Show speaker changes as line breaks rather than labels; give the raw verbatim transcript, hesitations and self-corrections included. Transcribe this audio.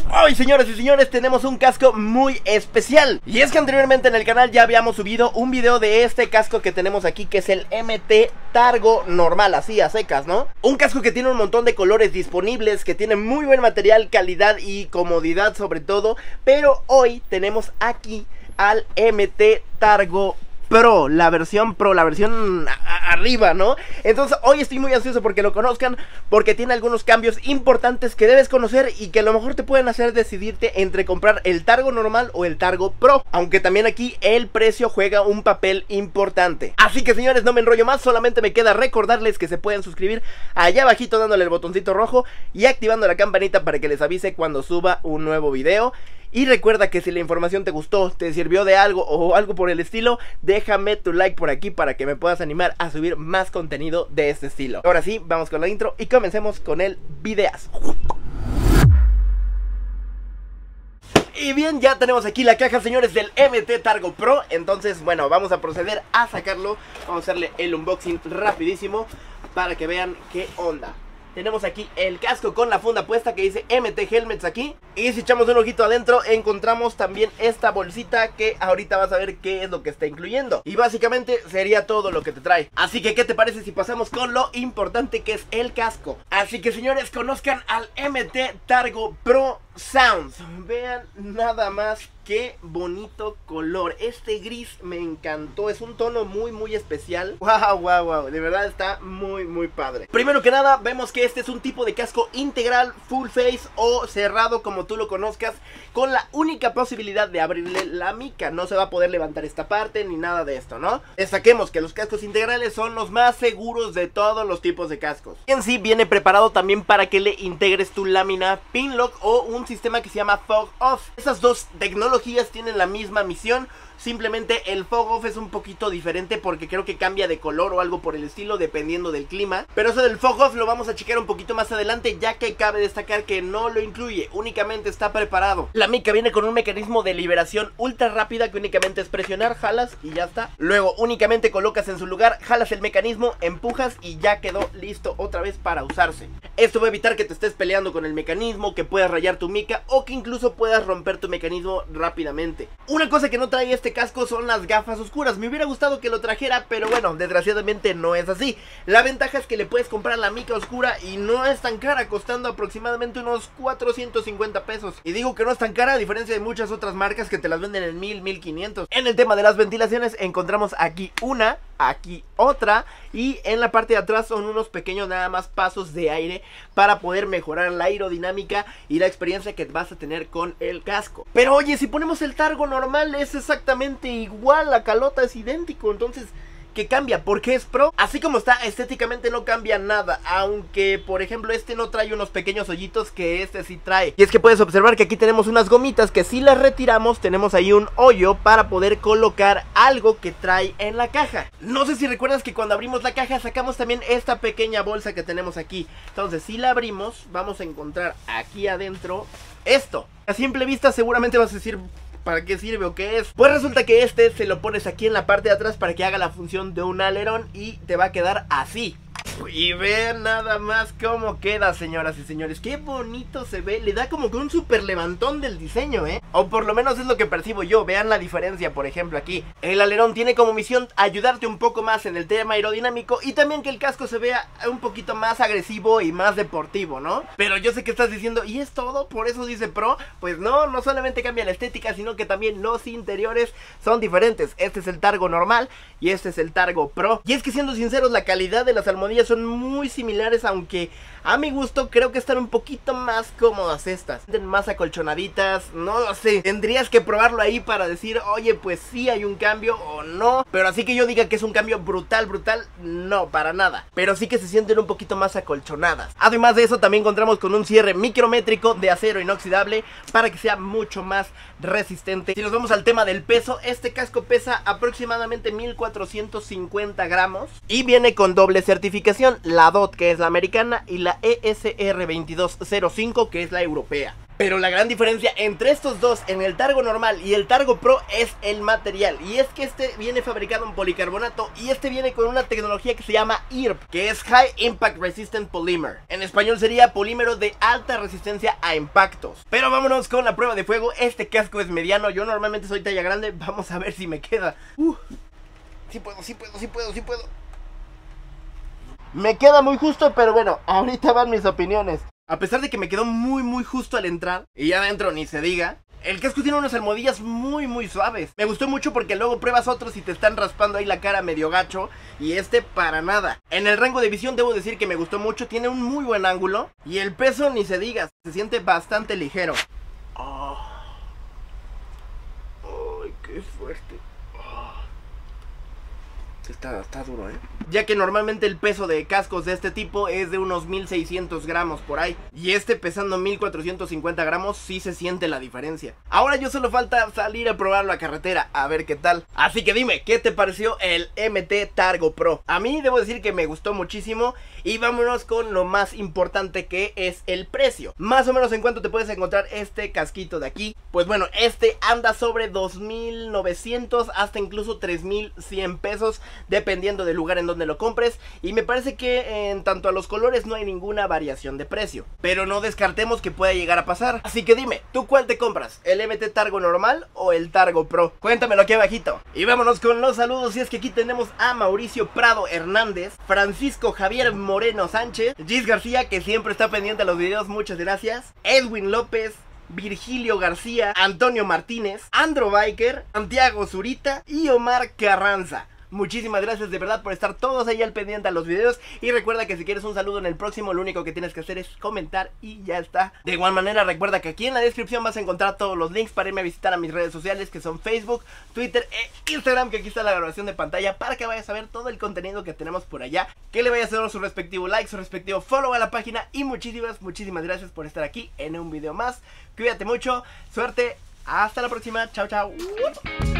Hoy, señores y señores, tenemos un casco muy especial. Y es que anteriormente en el canal ya habíamos subido un video de este casco que tenemos aquí, que es el M T Targo normal, así a secas, ¿no? Un casco que tiene un montón de colores disponibles, que tiene muy buen material, calidad y comodidad sobre todo. Pero hoy tenemos aquí al M T Targo Pro, la versión Pro, la versión arriba, ¿no? Entonces hoy estoy muy ansioso porque lo conozcan, porque tiene algunos cambios importantes que debes conocer y que a lo mejor te pueden hacer decidirte entre comprar el Targo normal o el Targo Pro, aunque también aquí el precio juega un papel importante. Así que, señores, no me enrollo más, solamente me queda recordarles que se pueden suscribir allá abajito dándole el botoncito rojo y activando la campanita para que les avise cuando suba un nuevo video. Y recuerda que si la información te gustó, te sirvió de algo o algo por el estilo, déjame tu like por aquí para que me puedas animar a subir más contenido de este estilo. Ahora sí, vamos con la intro y comencemos con el videazo. Y bien, ya tenemos aquí la caja, señores, del M T Targo Pro. Entonces, bueno, vamos a proceder a sacarlo. Vamos a hacerle el unboxing rapidísimo para que vean qué onda. Tenemos aquí el casco con la funda puesta que dice M T Helmets aquí. Y si echamos un ojito adentro encontramos también esta bolsita que ahorita vas a ver qué es lo que está incluyendo. Y básicamente sería todo lo que te trae. Así que, ¿qué te parece si pasamos con lo importante que es el casco? Así que, señores, conozcan al M T Targo Pro Sounds. Vean nada más qué bonito color. Este gris me encantó. Es un tono muy muy especial. Wow, wow, wow. De verdad está muy muy padre. Primero que nada vemos que este es un tipo de casco integral, full face o cerrado como tú lo conozcas, con la única posibilidad de abrirle la mica. No se va a poder levantar esta parte ni nada de esto, ¿no? Destaquemos que los cascos integrales son los más seguros de todos los tipos de cascos. En sí viene preparado también para que le integres tu lámina Pinlock o un sistema que se llama Fog Off. Esas dos tecnologías tienen la misma misión. Simplemente el Fog Off es un poquito diferente porque creo que cambia de color o algo por el estilo dependiendo del clima. Pero eso del Fog Off lo vamos a checar un poquito más adelante, ya que cabe destacar que no lo incluye, únicamente está preparado. La mica viene con un mecanismo de liberación ultra rápida que únicamente es presionar, jalas y ya está. Luego únicamente colocas en su lugar, jalas el mecanismo, empujas y ya quedó listo otra vez para usarse. Esto va a evitar que te estés peleando con el mecanismo, que puedas rayar tu mica o que incluso puedas romper tu mecanismo rápidamente. Una cosa que no trae este casco son las gafas oscuras. Me hubiera gustado que lo trajera, pero bueno, desgraciadamente no es así. La ventaja es que le puedes comprar la mica oscura y no es tan cara, costando aproximadamente unos cuatrocientos cincuenta pesos. Y digo que no es tan cara a diferencia de muchas otras marcas que te las venden en mil, mil quinientos. En el tema de las ventilaciones encontramos aquí una, aquí otra, y en la parte de atrás son unos pequeños nada más pasos de aire para poder mejorar la aerodinámica y la experiencia que vas a tener con el casco. Pero oye, si ponemos el Targo normal es exactamente igual, la calota es idéntico, entonces ¿qué cambia? ¿Por qué es Pro? Así como está, estéticamente no cambia nada, aunque por ejemplo este no trae unos pequeños hoyitos que este sí trae. Y es que puedes observar que aquí tenemos unas gomitas que si las retiramos tenemos ahí un hoyo para poder colocar algo que trae en la caja. No sé si recuerdas que cuando abrimos la caja sacamos también esta pequeña bolsa que tenemos aquí. Entonces si la abrimos vamos a encontrar aquí adentro esto. A simple vista seguramente vas a decir, ¿para qué sirve o qué es? Pues resulta que este se lo pones aquí en la parte de atrás para que haga la función de un alerón y te va a quedar así. Y vean nada más cómo queda, señoras y señores. Qué bonito se ve. Le da como que un súper levantón del diseño, ¿eh? O por lo menos es lo que percibo yo. Vean la diferencia, por ejemplo, aquí. El alerón tiene como misión ayudarte un poco más en el tema aerodinámico y también que el casco se vea un poquito más agresivo y más deportivo, ¿no? Pero yo sé que estás diciendo, ¿y es todo? ¿Por eso dice Pro? Pues no, no solamente cambia la estética, sino que también los interiores son diferentes. Este es el Targo normal y este es el Targo Pro. Y es que, siendo sinceros, la calidad de las almohadillas son muy similares, aunque a mi gusto creo que están un poquito más cómodas estas, más acolchonaditas, no lo sé, tendrías que probarlo ahí para decir, oye, pues sí hay un cambio o no, pero así que yo diga que es un cambio brutal, brutal, no, para nada, pero sí que se sienten un poquito más acolchonadas. Además de eso también encontramos con un cierre micrométrico de acero inoxidable para que sea mucho más resistente. Si nos vamos al tema del peso, este casco pesa aproximadamente mil cuatrocientos cincuenta gramos y viene con doble certificación, la D O T, que es la americana, y la la E S R veintidós cero cinco, que es la europea. Pero la gran diferencia entre estos dos, en el Targo normal y el Targo Pro, es el material. Y es que este viene fabricado en policarbonato y este viene con una tecnología que se llama I R P, que es High Impact Resistant Polymer. En español sería polímero de alta resistencia a impactos. Pero vámonos con la prueba de fuego. Este casco es mediano, yo normalmente soy talla grande. Vamos a ver si me queda. Uh, sí puedo, sí puedo, sí puedo, sí puedo. Me queda muy justo, pero bueno, ahorita van mis opiniones. A pesar de que me quedó muy muy justo al entrar, y ya adentro ni se diga, el casco tiene unas almohadillas muy muy suaves. Me gustó mucho porque luego pruebas otros y te están raspando ahí la cara medio gacho, y este para nada. En el rango de visión debo decir que me gustó mucho, tiene un muy buen ángulo, y el peso ni se diga, se siente bastante ligero. Oh. Ay, qué fuerte. Está, está duro, ¿eh? Ya que normalmente el peso de cascos de este tipo es de unos mil seiscientos gramos por ahí. Y este pesando mil cuatrocientos cincuenta gramos, sí se siente la diferencia. Ahora yo solo falta salir a probarlo a carretera, a ver qué tal. Así que dime, ¿qué te pareció el M T Targo Pro? A mí debo decir que me gustó muchísimo. Y vámonos con lo más importante, que es el precio. Más o menos en cuánto te puedes encontrar este casquito de aquí. Pues bueno, este anda sobre dos mil novecientos hasta incluso tres mil cien pesos, dependiendo del lugar en donde lo compres. Y me parece que en tanto a los colores no hay ninguna variación de precio, pero no descartemos que pueda llegar a pasar. Así que dime, ¿tú cuál te compras? ¿El M T Targo normal o el Targo Pro? Cuéntamelo aquí abajito. Y vámonos con los saludos. Y es que aquí tenemos a Mauricio Prado Hernández, Francisco Javier Moreno Sánchez, Gis García, que siempre está pendiente a los videos, muchas gracias, Edwin López, Virgilio García, Antonio Martínez, Andro Biker, Santiago Zurita y Omar Carranza. Muchísimas gracias de verdad por estar todos ahí al pendiente a los videos. Y recuerda que si quieres un saludo en el próximo, lo único que tienes que hacer es comentar y ya está. De igual manera recuerda que aquí en la descripción vas a encontrar todos los links para irme a visitar a mis redes sociales, que son Facebook, Twitter e Instagram, que aquí está la grabación de pantalla para que vayas a ver todo el contenido que tenemos por allá. Que le vayas a dar su respectivo like, su respectivo follow a la página. Y muchísimas, muchísimas gracias por estar aquí en un video más. Cuídate mucho, suerte, hasta la próxima, chao chao.